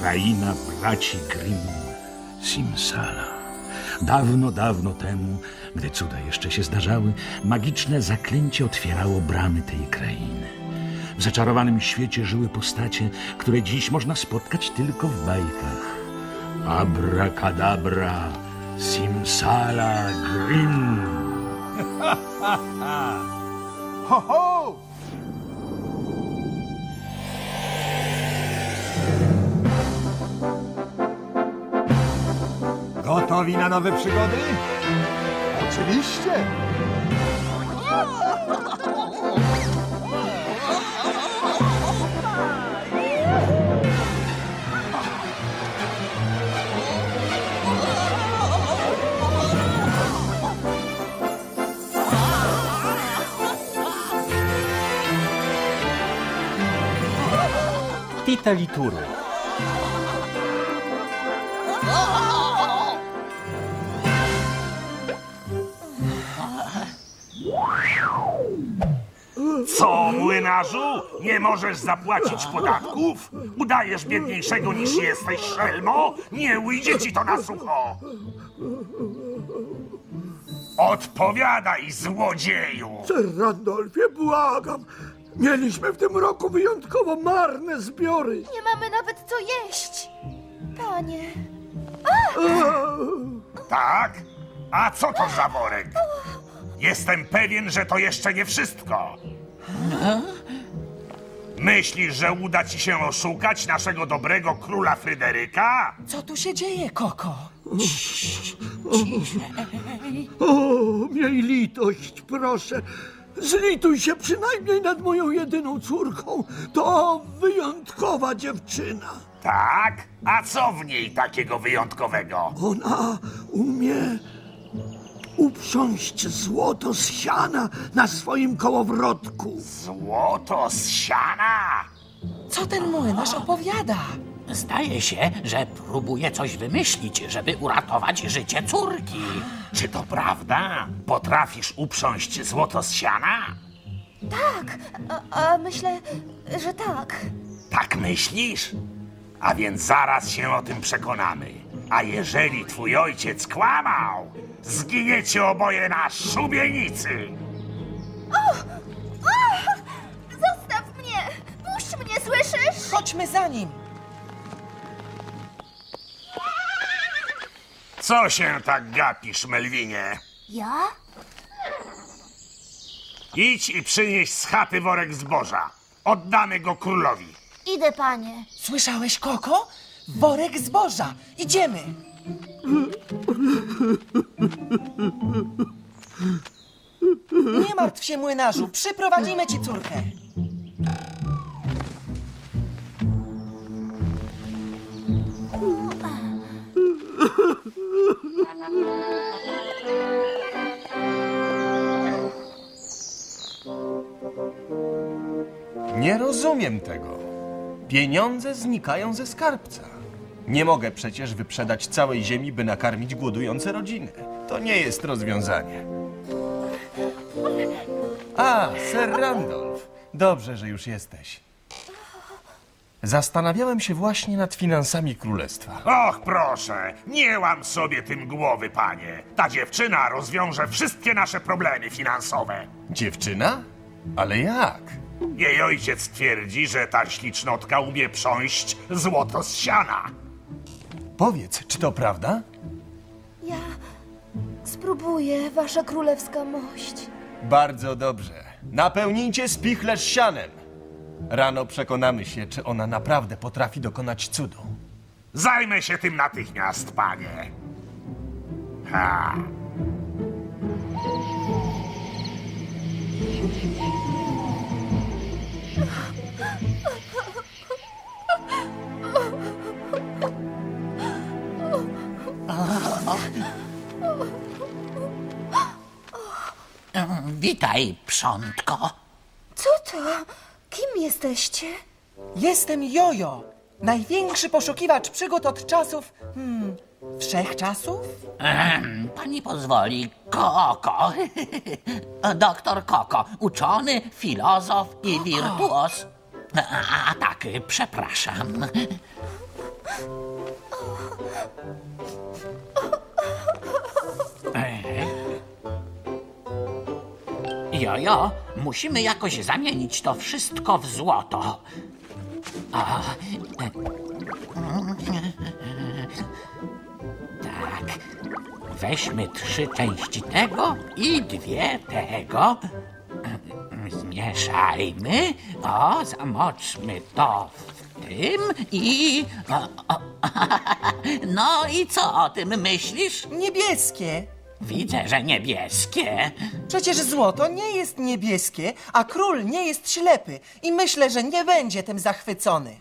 Kraina braci Grimm, Simsala. Dawno, dawno temu, gdy cuda jeszcze się zdarzały, magiczne zaklęcie otwierało bramy tej krainy. W zaczarowanym świecie żyły postacie, które dziś można spotkać tylko w bajkach. Abracadabra, Simsala, Grimm. Ho, ho! Gotowi na nowe przygody? Oczywiście! Tita Lituru. Co, młynarzu? Nie możesz zapłacić podatków? Udajesz biedniejszego niż jesteś, szelmo? Nie ujdzie ci to na sucho! Odpowiadaj, złodzieju! Sir Randolfie, błagam. Mieliśmy w tym roku wyjątkowo marne zbiory. Nie mamy nawet co jeść. Panie. Tak? A co to za worek? Jestem pewien, że to jeszcze nie wszystko. Myślisz, że uda ci się oszukać naszego dobrego króla Fryderyka? Co tu się dzieje, Koko? O, miej litość, proszę. Zlituj się przynajmniej nad moją jedyną córką. To wyjątkowa dziewczyna. Tak? A co w niej takiego wyjątkowego? Ona umie uprząść złoto z siana na swoim kołowrotku. Złoto z siana? Co ten młynarz opowiada? Zdaje się, że próbuje coś wymyślić, żeby uratować życie córki. Czy to prawda? Potrafisz uprząść złoto z siana? Tak, a myślę, że tak. Tak myślisz? A więc zaraz się o tym przekonamy. A jeżeli twój ojciec kłamał, zginiecie oboje na szubienicy. Zostaw mnie! Puść mnie, słyszysz? Chodźmy za nim. Co się tak gapisz, Melwinie? Ja? Idź i przynieś z chaty worek zboża. Oddamy go królowi. Idę, panie. Słyszałeś, Koko? Worek zboża. Idziemy. Nie martw się, młynarzu. Przyprowadzimy ci córkę. Nie rozumiem tego. Pieniądze znikają ze skarbca. Nie mogę przecież wyprzedać całej ziemi, by nakarmić głodujące rodziny. To nie jest rozwiązanie. A, Sir Randolph. Dobrze, że już jesteś. Zastanawiałem się właśnie nad finansami królestwa. Och, proszę, nie łam sobie tym głowy, panie. Ta dziewczyna rozwiąże wszystkie nasze problemy finansowe. Dziewczyna? Ale jak? Jej ojciec twierdzi, że ta ślicznotka umie prząść złoto z siana. Powiedz, czy to prawda? Ja spróbuję, wasza królewska mość. Bardzo dobrze. Napełnijcie spichlerz sianem. Rano przekonamy się, czy ona naprawdę potrafi dokonać cudu. Zajmę się tym natychmiast, panie. Ha. Witaj, przątko. Co to? Kim jesteście? Jestem Jojo. Największy poszukiwacz przygód od czasów... wszechczasów? Pani pozwoli, Koko. Doktor Koko, uczony, filozof i wirtuos. A tak, przepraszam. Jojo, musimy jakoś zamienić to wszystko w złoto. Tak. Weźmy 3 części tego i 2 tego. Zmieszajmy. O, zamoczmy to w tym i... No i co o tym myślisz? Niebieskie. Widzę, że niebieskie. Przecież złoto nie jest niebieskie, a król nie jest ślepy. I myślę, że nie będzie tym zachwycony.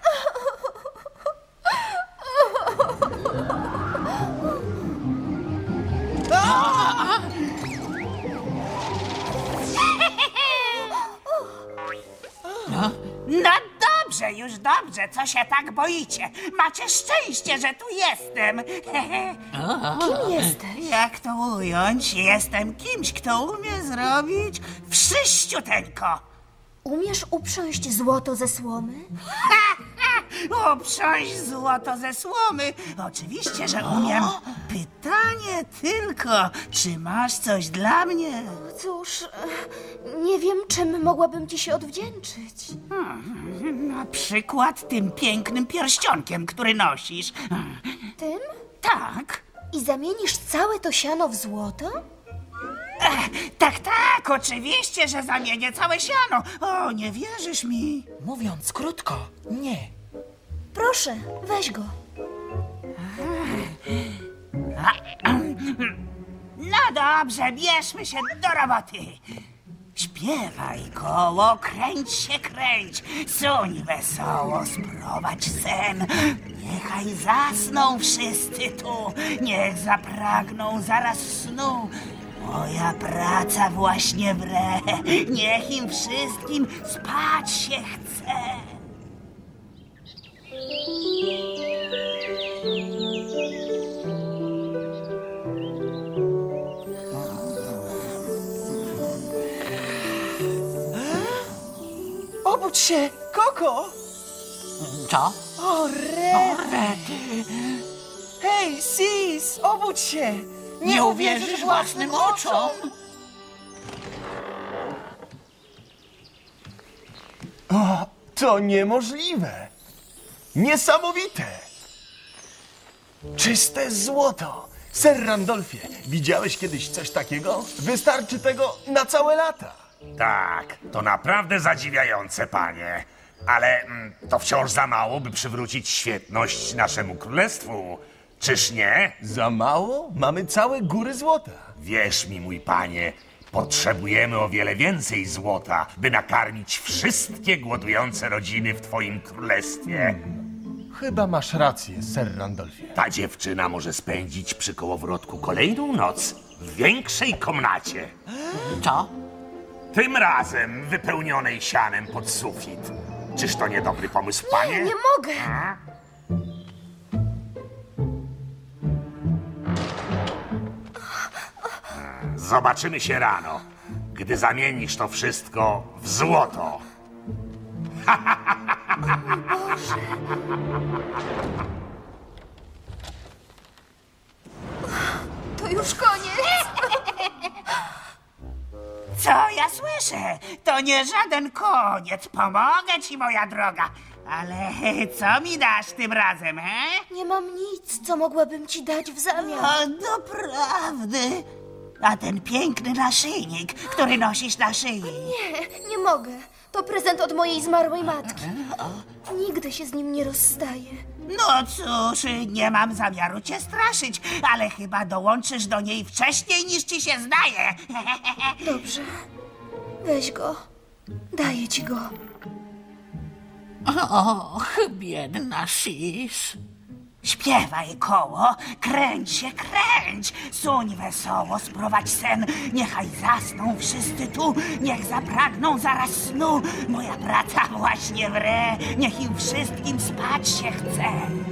No dobrze, już dobrze, co się tak boicie? Macie szczęście, że tu jestem. Kim jesteś? Jak to ująć? Jestem kimś, kto umie zrobić wszyściuteńko. Umiesz uprząść złoto ze słomy? Uprząść złoto ze słomy. Oczywiście, że umiem. Pytanie tylko, czy masz coś dla mnie? Cóż, nie wiem, czym mogłabym ci się odwdzięczyć. Na przykład tym pięknym pierścionkiem, który nosisz. Tym? Tak. I zamienisz całe to siano w złoto? Tak, oczywiście, że zamienię całe siano. O, nie wierzysz mi? Mówiąc krótko, nie. Proszę, weź go. No dobrze, bierzmy się do roboty. Śpiewaj, koło, kręć się, kręć. Suń wesoło, sprowadź sen. Niechaj zasną wszyscy tu. Niech zapragną zaraz snu. Moja praca właśnie wre. Niech im wszystkim spać się chce. Obudź się, Koko! Co? O, rety! Hej, Sis, obudź się! Nie uwierzysz własnym oczom. To niemożliwe. Niesamowite. Czyste złoto. Sir Randolfie, widziałeś kiedyś coś takiego? Wystarczy tego na całe lata. Tak, to naprawdę zadziwiające, panie. Ale to wciąż za mało, by przywrócić świetność naszemu królestwu. Czyż nie? Za mało? Mamy całe góry złota. Wierz mi, mój panie, potrzebujemy o wiele więcej złota, by nakarmić wszystkie głodujące rodziny w twoim królestwie. Chyba masz rację, Sir Randolfie. Ta dziewczyna może spędzić przy kołowrotku kolejną noc w większej komnacie. Co? Tym razem wypełnionej sianem pod sufit. Czyż to niedobry pomysł, panie? Nie mogę. Zobaczymy się rano, gdy zamienisz to wszystko w złoto. To już koniec. Co ja słyszę? To nie żaden koniec. Pomogę ci, moja droga. Ale co mi dasz tym razem, he? Nie mam nic, co mogłabym ci dać w zamian. O, doprawdy. A ten piękny naszyjnik, który nosisz na szyi. Nie mogę. To prezent od mojej zmarłej matki. Nigdy się z nim nie rozstaję. No cóż, nie mam zamiaru cię straszyć, ale chyba dołączysz do niej wcześniej niż ci się zdaje. Dobrze. Weź go. Daję ci go. Och, biedna Sis. Śpiewaj, koło, kręć się, kręć. Suń wesoło, sprowadź sen. Niechaj zasną wszyscy tu, niech zapragną zaraz snu. Moja praca właśnie wre, niech im wszystkim spać się chce.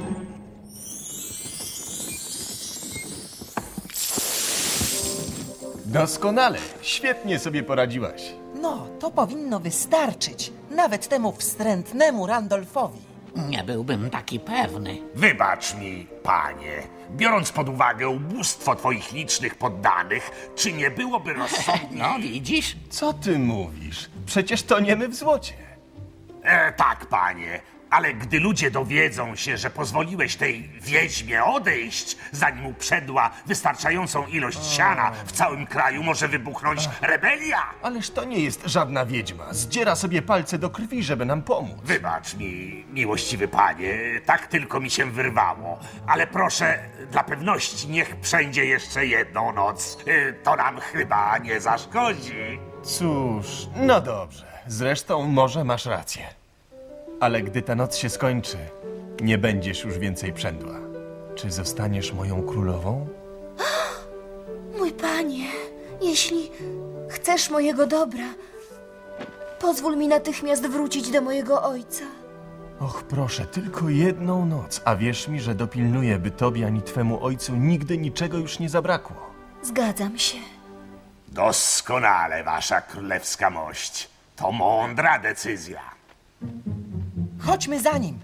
Doskonale. Świetnie sobie poradziłaś. No, to powinno wystarczyć. Nawet temu wstrętnemu Randolfowi. Nie byłbym taki pewny. Wybacz mi, panie. Biorąc pod uwagę ubóstwo twoich licznych poddanych, czy nie byłoby rozsądnie... No, widzisz? Co ty mówisz? Przecież toniemy w złocie. Tak, panie. Ale gdy ludzie dowiedzą się, że pozwoliłeś tej wiedźmie odejść, zanim uprzedła wystarczającą ilość siana, w całym kraju może wybuchnąć rebelia. Ależ to nie jest żadna wiedźma. Zdziera sobie palce do krwi, żeby nam pomóc. Wybacz mi, miłościwy panie, tak tylko mi się wyrwało. Ale proszę, dla pewności niech przędzie jeszcze jedną noc. To nam chyba nie zaszkodzi. Cóż, no dobrze. Zresztą może masz rację. Ale gdy ta noc się skończy, nie będziesz już więcej przędła. Czy zostaniesz moją królową? Mój panie, jeśli chcesz mojego dobra, pozwól mi natychmiast wrócić do mojego ojca. Och, proszę, tylko jedną noc, a wierz mi, że dopilnuję, by tobie ani twemu ojcu nigdy niczego już nie zabrakło. Zgadzam się. Doskonale, wasza królewska mość. To mądra decyzja. Chodźmy za nim.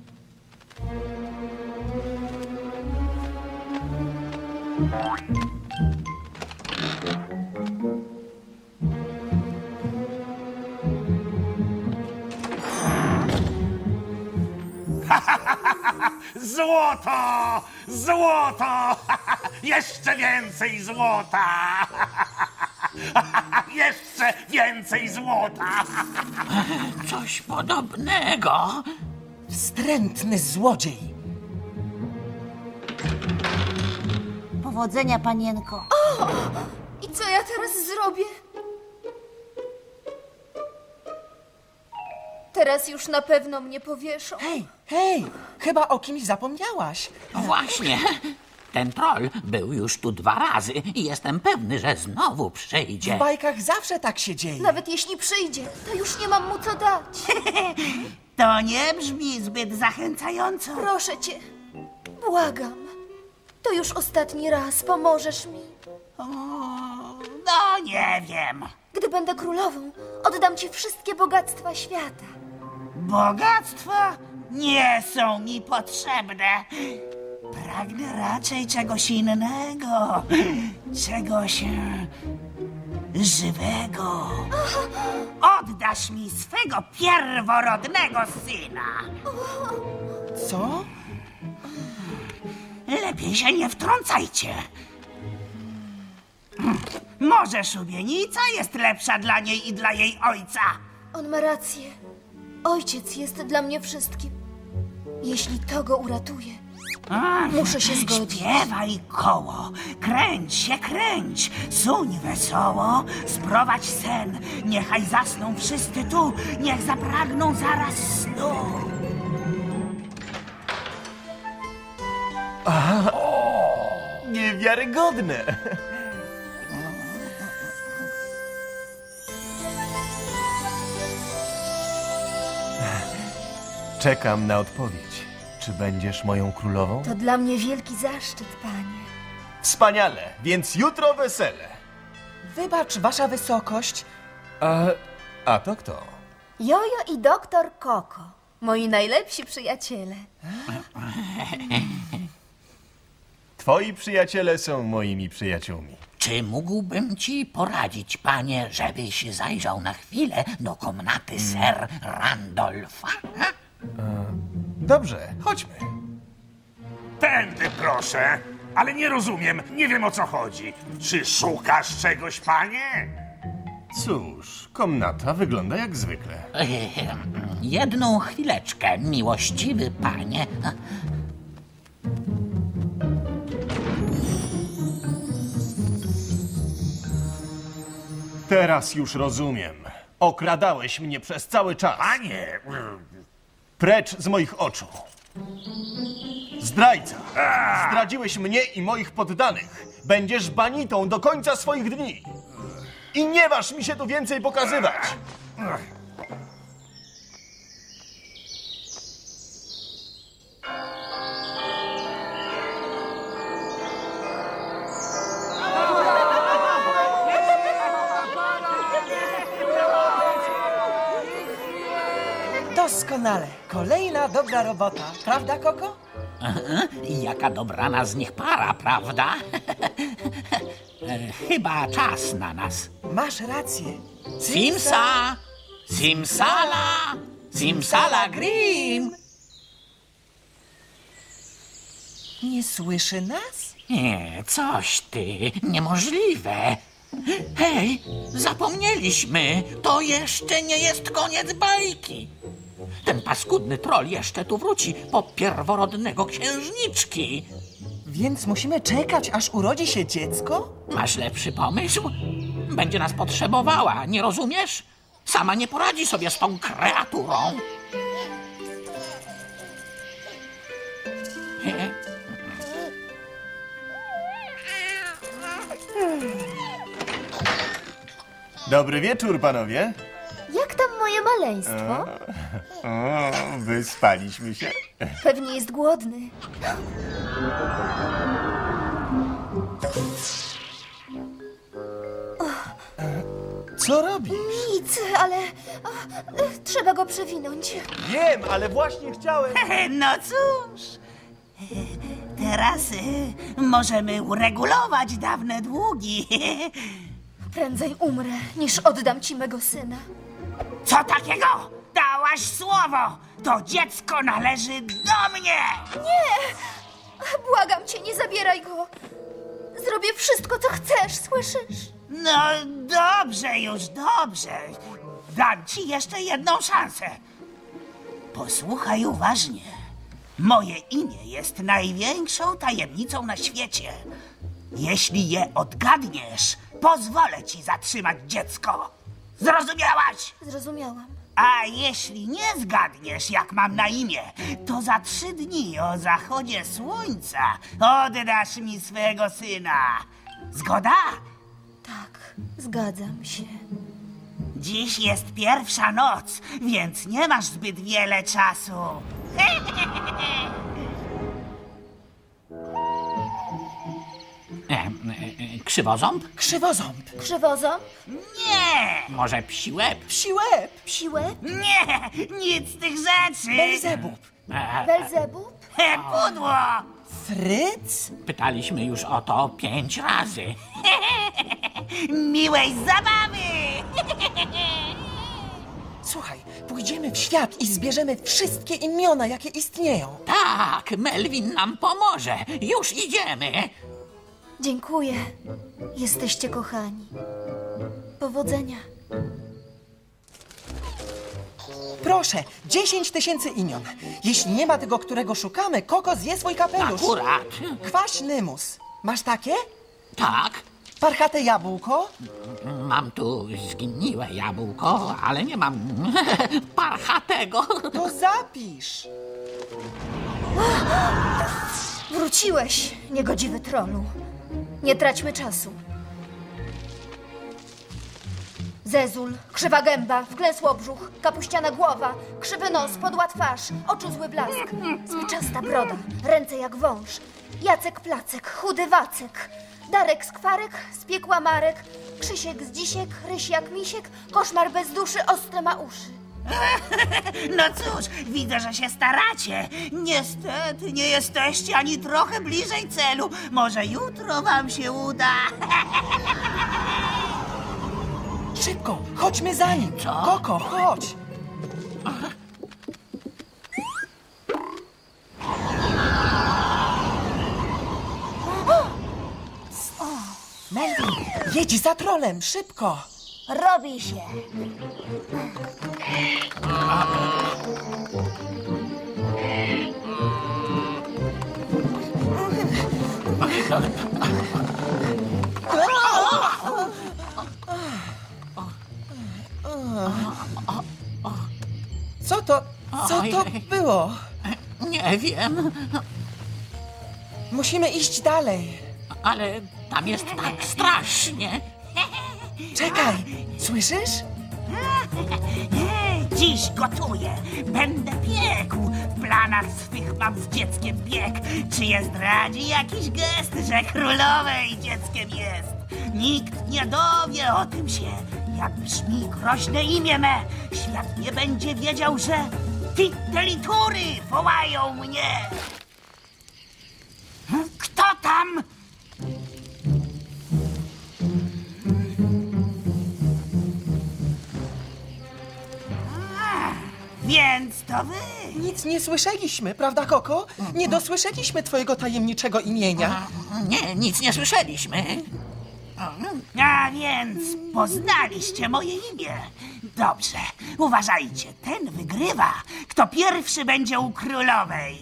Złoto! Złoto! Jeszcze więcej złota! Jeszcze więcej złota! Coś podobnego. Wstrętny złodziej. Powodzenia, panienko. I co ja teraz zrobię? Teraz już na pewno mnie powieszą. Hej, chyba o kimś zapomniałaś. Właśnie. Ten troll był już tu 2 razy i jestem pewny, że znowu W przyjdzie. bajkach zawsze tak się dzieje. Nawet jeśli przyjdzie, to już nie mam mu co dać. To nie brzmi zbyt zachęcająco. Proszę cię, błagam. To już ostatni raz, pomożesz mi. No nie wiem. Gdy będę królową, oddam ci wszystkie bogactwa świata. Bogactwa nie są mi potrzebne. Pragnę raczej czegoś innego. Czegoś żywego. Oddasz mi swego pierworodnego syna. Co? Lepiej się nie wtrącajcie. Może szubienica jest lepsza dla niej i dla jej ojca. On ma rację. Ojciec jest dla mnie wszystkim. Jeśli to go uratuje, muszę się zgodzić. Śpiewaj koło, kręć się, kręć, suń wesoło, sprowadź sen. Niechaj zasną wszyscy tu, niech zapragną zaraz snu. Niewiarygodne! Czekam na odpowiedź. Czy będziesz moją królową? To dla mnie wielki zaszczyt, panie. Wspaniale, więc jutro wesele. Wybacz, wasza wysokość. A to kto? Jojo i doktor Koko, moi najlepsi przyjaciele. Twoi przyjaciele są moimi przyjaciółmi. Czy mógłbym ci poradzić, panie, żebyś zajrzał na chwilę do komnaty Sir Randolfa? Dobrze, chodźmy. Tędy proszę. Ale nie rozumiem, nie wiem o co chodzi. Czy szukasz czegoś, panie? Cóż, komnata wygląda jak zwykle. Jedną chwileczkę, miłościwy panie. Teraz już rozumiem. Okradałeś mnie przez cały czas. Panie! Precz z moich oczu. Zdrajca! Zdradziłeś mnie i moich poddanych. Będziesz banitą do końca swoich dni. I nie waż mi się tu więcej pokazywać. Doskonale. Kolejna dobra robota. Prawda, Koko? I jaka dobrana z nich para, prawda? Chyba czas na nas. Masz rację. Simsa! Simsala! Simsala Grim! Nie słyszy nas? Nie, coś ty, niemożliwe. Hej, zapomnieliśmy, to jeszcze nie jest koniec bajki. Ten paskudny troll jeszcze tu wróci po pierworodnego księżniczki. Więc musimy czekać, aż urodzi się dziecko? Masz lepszy pomysł? Będzie nas potrzebowała, nie rozumiesz? Sama nie poradzi sobie z tą kreaturą. Dobry wieczór, panowie. Jak tam moje maleństwo? O, wyspaliśmy się. Pewnie jest głodny. Co robisz? Nic, ale trzeba go przewinąć. Wiem, ale właśnie chciałem... No cóż, teraz możemy uregulować dawne długi. Prędzej umrę, niż oddam ci mego syna. Co takiego? Dałaś słowo! To dziecko należy do mnie! Nie! Błagam cię, nie zabieraj go. Zrobię wszystko, co chcesz, słyszysz? No dobrze, już dobrze. Dam ci jeszcze jedną szansę. Posłuchaj uważnie. Moje imię jest największą tajemnicą na świecie. Jeśli je odgadniesz, pozwolę ci zatrzymać dziecko. Zrozumiałaś? Zrozumiałam. A jeśli nie zgadniesz, jak mam na imię, to za 3 dni o zachodzie słońca oddasz mi swego syna. Zgoda? Tak, zgadzam się. Dziś jest pierwsza noc, więc nie masz zbyt wiele czasu. Krzywoząb? Krzywoząb. Krzywoząb? Nie! Może psi łeb? Psi łeb. Psi łeb? Nie! Nic z tych rzeczy! Belzebub. Belzebub? Pudło! Fryc? Pytaliśmy już o to 5 razy. Miłej zabawy! Słuchaj, pójdziemy w świat i zbierzemy wszystkie imiona, jakie istnieją. Tak, Melvin nam pomoże. Już idziemy. Dziękuję. Jesteście kochani. Powodzenia. Proszę, 10 000 imion. Jeśli nie ma tego, którego szukamy, Koko zje swój kapelusz. Akurat. Kwaśny mus. Masz takie? Tak, Parchate jabłko? mam tu zgniłe jabłko, ale nie mam parchatego. To zapisz. Wróciłeś, niegodziwy trollu. Nie traćmy czasu. Zezul, krzywa gęba, wklęsło brzuch, kapuściana głowa, krzywy nos, podła twarz, oczu zły blask, spiczasta broda, ręce jak wąż, Jacek Placek, chudy Wacek, Darek Skwarek, z piekła Marek, Krzysiek z Dzisiek, Ryś jak Misiek, koszmar bez duszy, ostre ma uszy. No cóż, widzę, że się staracie. Niestety nie jesteście ani trochę bliżej celu. Może jutro wam się uda. Szybko, chodźmy za nim. Co? Koko, chodź. Melvin, jedź za trolem, szybko. Robi się. Co to było? Nie wiem, Musimy iść dalej. ale tam jest tak strasznie. Czekaj, słyszysz? Dziś gotuję. Będę piekł. W planach swych mam z dzieckiem bieg. Czy je zdradzi jakiś gest, że królowej dzieckiem jest? Nikt nie dowie o tym się. Jak brzmi groźne imię me, świat nie będzie wiedział, że Tittelitury wołają mnie! Kto tam? Więc to wy! Nic nie słyszeliśmy, prawda, Koko? Nie dosłyszeliśmy twojego tajemniczego imienia. Nie, nic nie słyszeliśmy. A więc poznaliście moje imię. Dobrze, uważajcie, ten wygrywa, kto pierwszy będzie u królowej.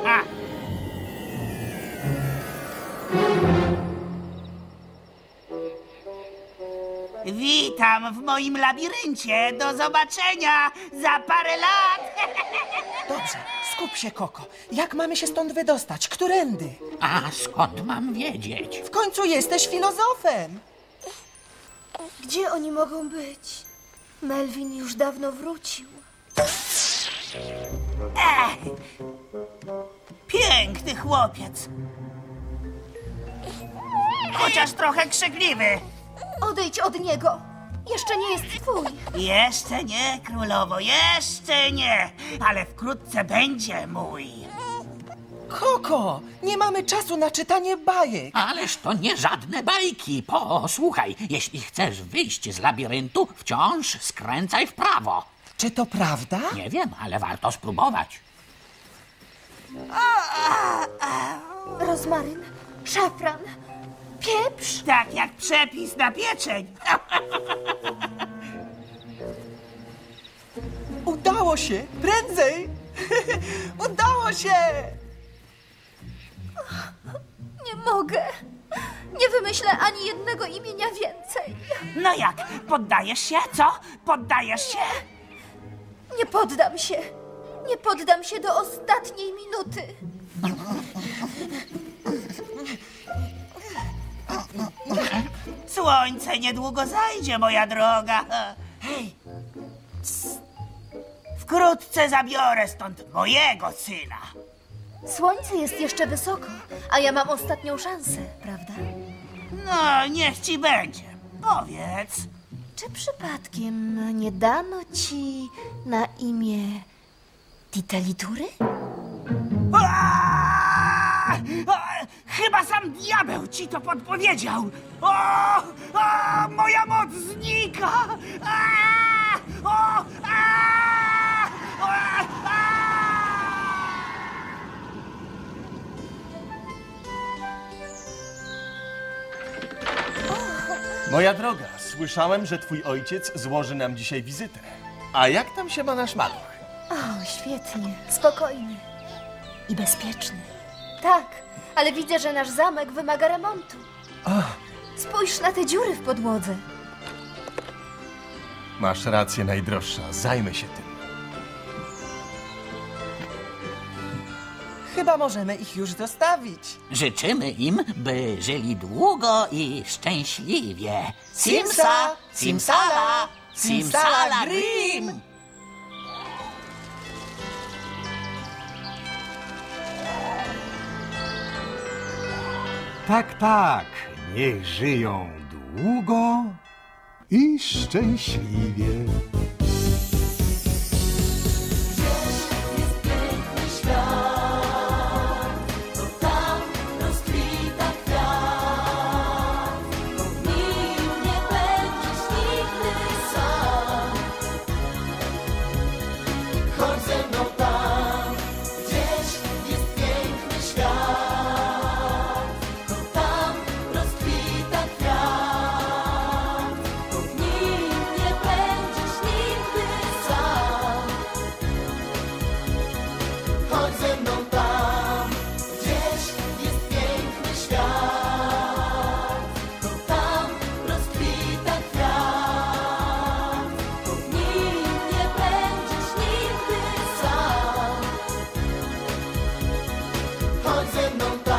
Witam w moim labiryncie. Do zobaczenia za parę lat. Dobrze, skup się, Koko. Jak mamy się stąd wydostać? Którędy? A skąd mam wiedzieć? W końcu jesteś filozofem. Gdzie oni mogą być? Melvin już dawno wrócił. Piękny chłopiec. Chociaż trochę krzykliwy. Odejdź od niego. Jeszcze nie jest twój. Jeszcze nie, królowo, jeszcze nie. Ale wkrótce będzie mój. Koko, nie mamy czasu na czytanie bajek. Ależ to nie żadne bajki. Posłuchaj, jeśli chcesz wyjść z labiryntu, wciąż skręcaj w prawo. Czy to prawda? Nie wiem, ale warto spróbować. Rozmaryn, szafran, pieprz. Tak jak przepis na pieczeń. Udało się! Prędzej! Udało się! Nie mogę. Nie wymyślę ani jednego imienia więcej. No jak, poddajesz się, co? Poddajesz się? Nie poddam się. Nie poddam się do ostatniej minuty. Słońce niedługo zajdzie, moja droga. Hej, Wkrótce zabiorę stąd mojego syna. Słońce jest jeszcze wysoko, a ja mam ostatnią szansę, prawda? No, niech ci będzie. Powiedz. Czy przypadkiem nie dano ci na imię Tittelitury? Chyba sam diabeł ci to podpowiedział. Moja moc znika. Moja droga, słyszałem, że twój ojciec złoży nam dzisiaj wizytę. A jak tam się ma nasz maluch? O, świetnie, spokojny i bezpieczny. Tak, ale widzę, że nasz zamek wymaga remontu. Spójrz na te dziury w podłodze. Masz rację, najdroższa. Zajmę się tym. chyba możemy ich już zostawić. Życzymy im, by żyli długo i szczęśliwie. Simsa, simsala, simsala grim! Tak, tak, niech żyją długo i szczęśliwie. Chodź ze mną tam.